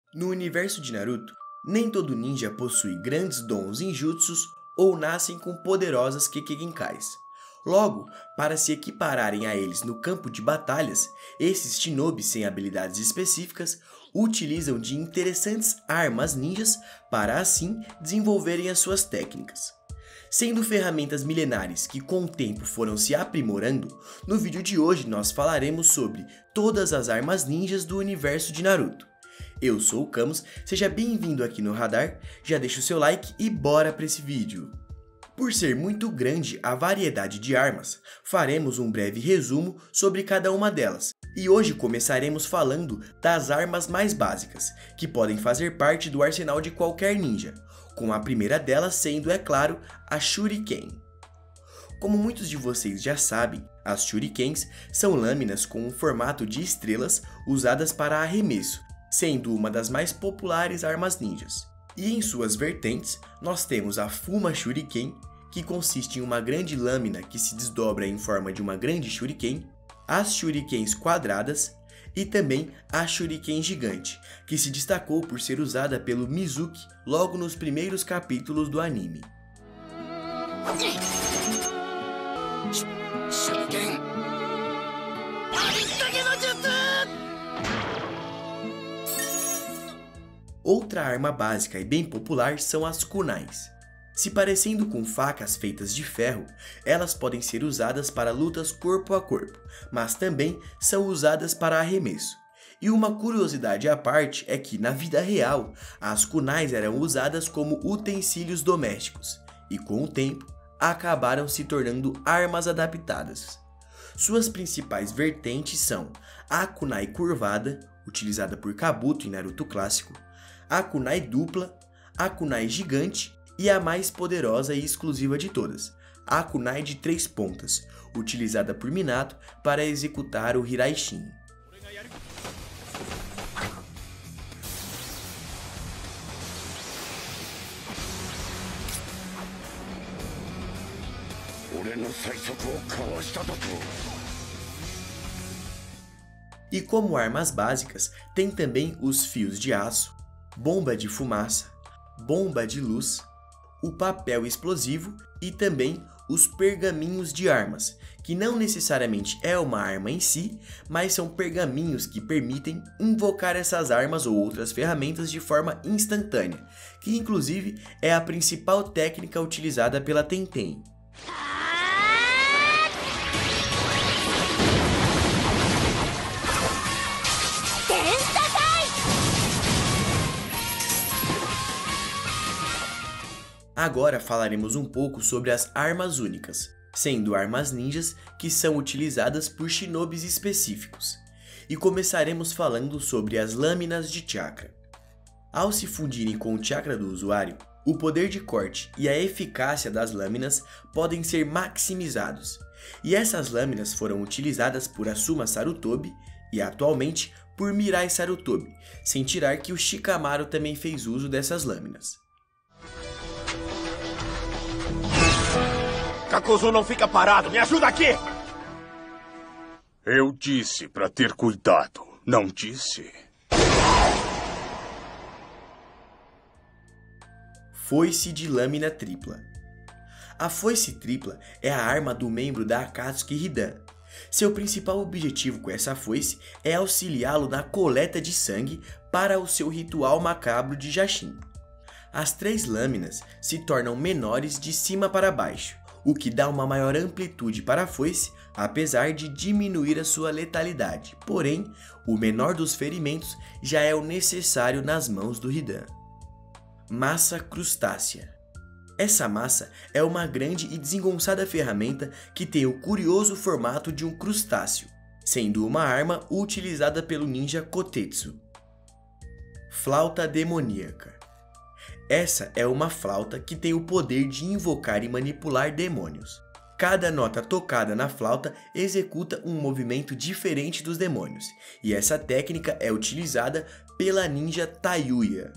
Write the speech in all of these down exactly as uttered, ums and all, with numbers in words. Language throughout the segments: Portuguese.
No universo de Naruto, nem todo ninja possui grandes dons em jutsus ou nascem com poderosas Kekkeinkais. Logo, para se equipararem a eles no campo de batalhas, esses shinobis sem habilidades específicas utilizam de interessantes armas ninjas para assim desenvolverem as suas técnicas. Sendo ferramentas milenares que com o tempo foram se aprimorando, no vídeo de hoje nós falaremos sobre todas as armas ninjas do universo de Naruto. Eu sou o Camus, seja bem-vindo aqui no Radar, já deixa o seu like e bora para esse vídeo. Por ser muito grande a variedade de armas, faremos um breve resumo sobre cada uma delas. E hoje começaremos falando das armas mais básicas, que podem fazer parte do arsenal de qualquer ninja, com a primeira delas sendo, é claro, a Shuriken. Como muitos de vocês já sabem, as Shurikens são lâminas com um formato de estrelas usadas para arremesso, sendo uma das mais populares armas ninjas. E em suas vertentes, nós temos a Fuma Shuriken, que consiste em uma grande lâmina que se desdobra em forma de uma grande Shuriken, as Shurikens quadradas e também a Shuriken gigante, que se destacou por ser usada pelo Mizuki logo nos primeiros capítulos do anime. Outra arma básica e bem popular são as kunais. Se parecendo com facas feitas de ferro, elas podem ser usadas para lutas corpo a corpo, mas também são usadas para arremesso. E uma curiosidade à parte é que, na vida real, as kunais eram usadas como utensílios domésticos, e com o tempo, acabaram se tornando armas adaptadas. Suas principais vertentes são a kunai curvada, utilizada por Kabuto em Naruto clássico, a kunai dupla, a kunai gigante e a mais poderosa e exclusiva de todas, a kunai de três pontas, utilizada por Minato para executar o Hiraishin. E como armas básicas, tem também os fios de aço, bomba de fumaça, bomba de luz, o papel explosivo e também os pergaminhos de armas, que não necessariamente é uma arma em si, mas são pergaminhos que permitem invocar essas armas ou outras ferramentas de forma instantânea, que inclusive é a principal técnica utilizada pela Tenten. Agora falaremos um pouco sobre as armas únicas, sendo armas ninjas que são utilizadas por shinobis específicos. E começaremos falando sobre as lâminas de chakra. Ao se fundirem com o chakra do usuário, o poder de corte e a eficácia das lâminas podem ser maximizados. E essas lâminas foram utilizadas por Asuma Sarutobi e atualmente por Mirai Sarutobi, sem tirar que o Shikamaru também fez uso dessas lâminas. Kakuzu não fica parado, me ajuda aqui! Eu disse pra ter cuidado, não disse? Foice de lâmina tripla. A foice tripla é a arma do membro da Akatsuki Hidan. Seu principal objetivo com essa foice é auxiliá-lo na coleta de sangue para o seu ritual macabro de Jashin. As três lâminas se tornam menores de cima para baixo, o que dá uma maior amplitude para a foice, apesar de diminuir a sua letalidade. Porém, o menor dos ferimentos já é o necessário nas mãos do Hidan. Massa crustácea. Essa massa é uma grande e desengonçada ferramenta que tem o curioso formato de um crustáceo, sendo uma arma utilizada pelo ninja Kotetsu. Flauta demoníaca. Essa é uma flauta que tem o poder de invocar e manipular demônios. Cada nota tocada na flauta executa um movimento diferente dos demônios, e essa técnica é utilizada pela ninja Tayuya.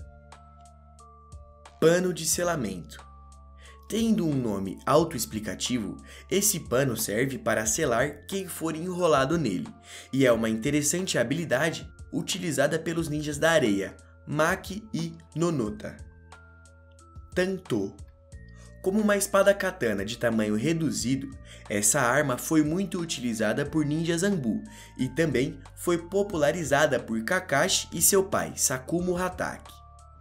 Pano de selamento. Tendo um nome autoexplicativo, esse pano serve para selar quem for enrolado nele, e é uma interessante habilidade utilizada pelos ninjas da areia, Maki e Nonota. Tanto. Como uma espada katana de tamanho reduzido, essa arma foi muito utilizada por ninjas Zanbu e também foi popularizada por Kakashi e seu pai, Sakumo Hatake.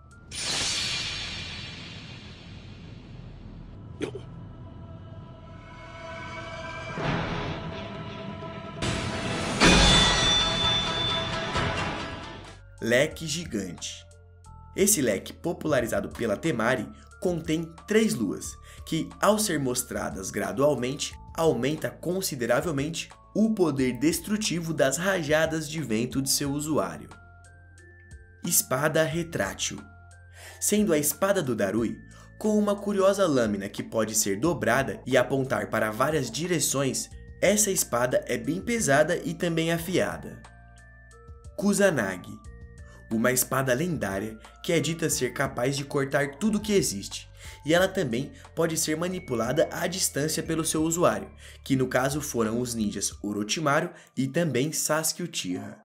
Leque gigante. Esse leque, popularizado pela Temari, contém três luas, que, ao ser mostradas gradualmente, aumenta consideravelmente o poder destrutivo das rajadas de vento de seu usuário. Espada retrátil. Sendo a espada do Darui, com uma curiosa lâmina que pode ser dobrada e apontar para várias direções, essa espada é bem pesada e também afiada. Kusanagi. Uma espada lendária que é dita ser capaz de cortar tudo que existe, e ela também pode ser manipulada à distância pelo seu usuário, que no caso foram os ninjas Orochimaru e também Sasuke Uchiha.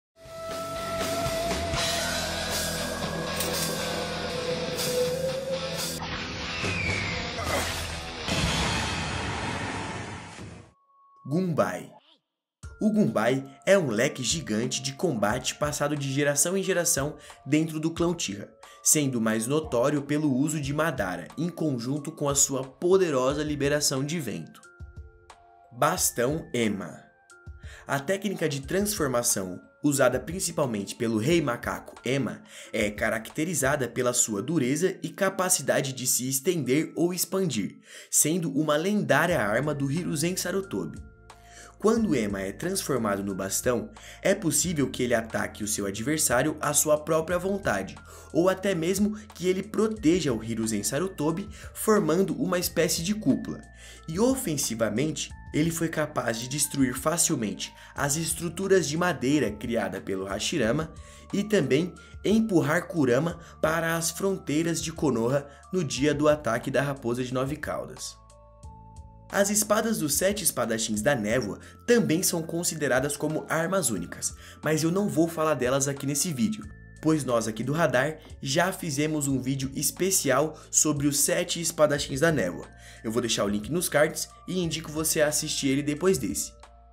Gunbai. O Gunbai é um leque gigante de combate passado de geração em geração dentro do clã Uchiha, sendo mais notório pelo uso de Madara, em conjunto com a sua poderosa liberação de vento. Bastão Ema. A técnica de transformação, usada principalmente pelo Rei Macaco Ema, é caracterizada pela sua dureza e capacidade de se estender ou expandir, sendo uma lendária arma do Hiruzen Sarutobi. Quando Ema é transformado no bastão, é possível que ele ataque o seu adversário à sua própria vontade, ou até mesmo que ele proteja o Hiruzen Sarutobi, formando uma espécie de cúpula. E ofensivamente, ele foi capaz de destruir facilmente as estruturas de madeira criadas pelo Hashirama e também empurrar Kurama para as fronteiras de Konoha no dia do ataque da Raposa de Nove Caudas. As espadas dos sete espadachins da névoa também são consideradas como armas únicas, mas eu não vou falar delas aqui nesse vídeo, pois nós aqui do Radar já fizemos um vídeo especial sobre os sete espadachins da névoa. Eu vou deixar o link nos cards e indico você a assistir ele depois desse.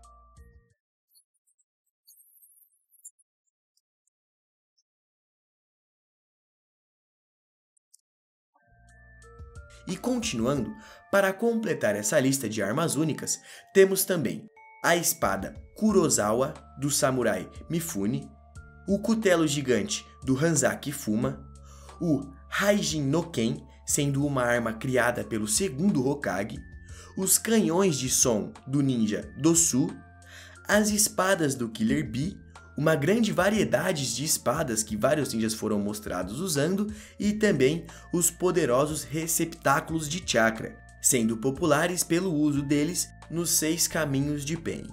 E continuando, para completar essa lista de armas únicas, temos também a espada Kurosawa, do samurai Mifune, o cutelo gigante do Hanzaki Fuma, o Raijin no Ken, sendo uma arma criada pelo segundo Hokage, os canhões de som do ninja Dosu, as espadas do Killer Bee, uma grande variedade de espadas que vários ninjas foram mostrados usando e também os poderosos receptáculos de chakra, sendo populares pelo uso deles nos seis caminhos de Pain.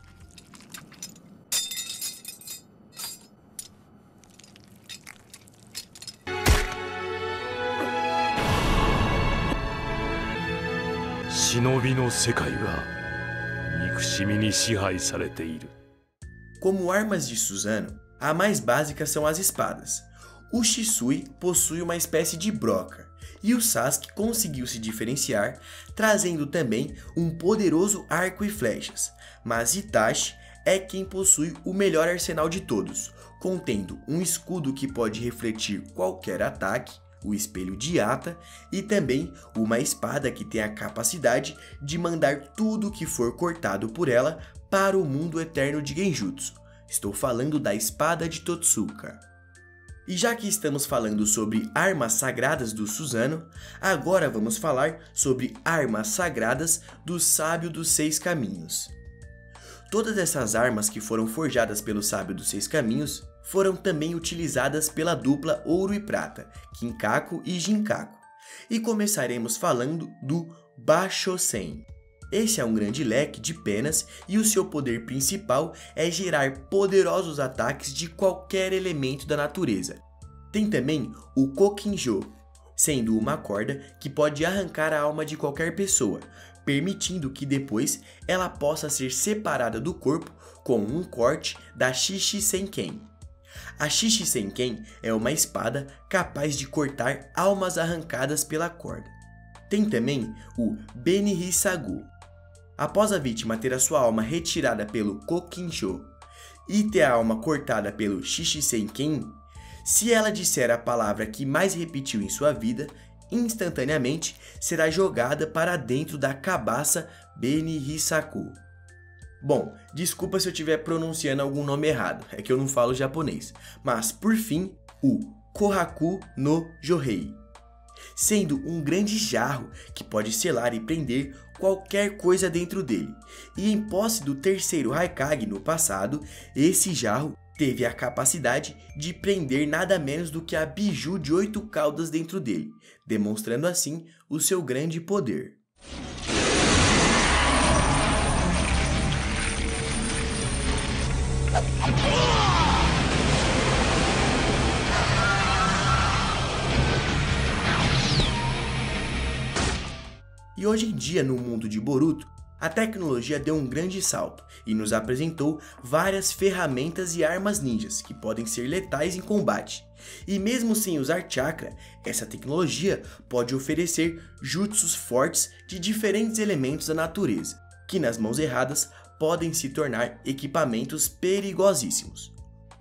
Shinobi no sekai ga mikushimi ni shihai sarete iru. Como armas de Susanoo, a mais básica são as espadas. O Shisui possui uma espécie de broca, e o Sasuke conseguiu se diferenciar, trazendo também um poderoso arco e flechas, mas Itachi é quem possui o melhor arsenal de todos, contendo um escudo que pode refletir qualquer ataque, o espelho de Ata, e também uma espada que tem a capacidade de mandar tudo que for cortado por ela para o mundo eterno de Genjutsu. Estou falando da espada de Totsuka. E já que estamos falando sobre armas sagradas do Susanoo, agora vamos falar sobre armas sagradas do Sábio dos Seis Caminhos. Todas essas armas que foram forjadas pelo Sábio dos Seis Caminhos foram também utilizadas pela dupla Ouro e Prata, Kinkaku e Jinkaku. E começaremos falando do Bashosen. Esse é um grande leque de penas e o seu poder principal é gerar poderosos ataques de qualquer elemento da natureza. Tem também o Kokinjo, sendo uma corda que pode arrancar a alma de qualquer pessoa, permitindo que depois ela possa ser separada do corpo com um corte da Shichi Senken. A Shishisenken é uma espada capaz de cortar almas arrancadas pela corda. Tem também o Benihisagu. Após a vítima ter a sua alma retirada pelo Kokinsho e ter a alma cortada pelo Shishisenken, se ela disser a palavra que mais repetiu em sua vida, instantaneamente será jogada para dentro da cabaça Benihisaku. Bom, desculpa se eu estiver pronunciando algum nome errado, é que eu não falo japonês. Mas, por fim, o Kohaku no Johei, sendo um grande jarro que pode selar e prender qualquer coisa dentro dele. E em posse do terceiro Haikage no passado, esse jarro teve a capacidade de prender nada menos do que a Biju de oito caudas dentro dele, demonstrando assim o seu grande poder. E hoje em dia, no mundo de Boruto, a tecnologia deu um grande salto e nos apresentou várias ferramentas e armas ninjas que podem ser letais em combate. E mesmo sem usar chakra, essa tecnologia pode oferecer jutsus fortes de diferentes elementos da natureza, que nas mãos erradas podem se tornar equipamentos perigosíssimos.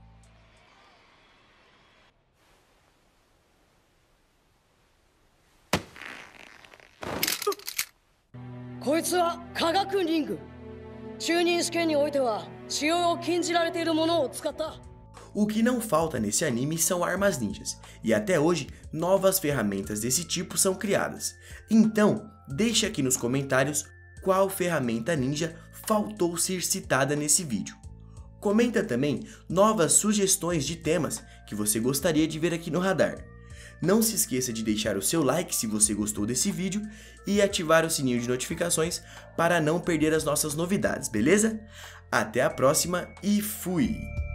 こいつは科学リング。中任試験においては使用を禁じられているものを使った。 O que não falta nesse anime são armas ninjas, e até hoje novas ferramentas desse tipo são criadas. Então, deixe aqui nos comentários qual ferramenta ninja faltou ser citada nesse vídeo. Comenta também novas sugestões de temas que você gostaria de ver aqui no Radar. Não se esqueça de deixar o seu like se você gostou desse vídeo e ativar o sininho de notificações para não perder as nossas novidades, beleza? Até a próxima e fui!